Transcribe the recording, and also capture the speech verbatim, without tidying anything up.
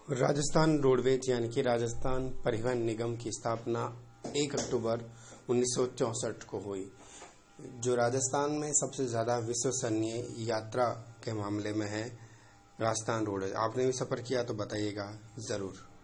Rajasthan roadways यानी कि राजस्थान परिवहन निगम की स्थापना एक अक्टूबर उन्नीस सौ चौंसठ को हुई, जो राजस्थान में सबसे ज़्यादा विश्वसनीय यात्रा के मामले में है राजस्थान रोडवेज। आपने भी सफ़र किया तो बताइएगा ज़रूर।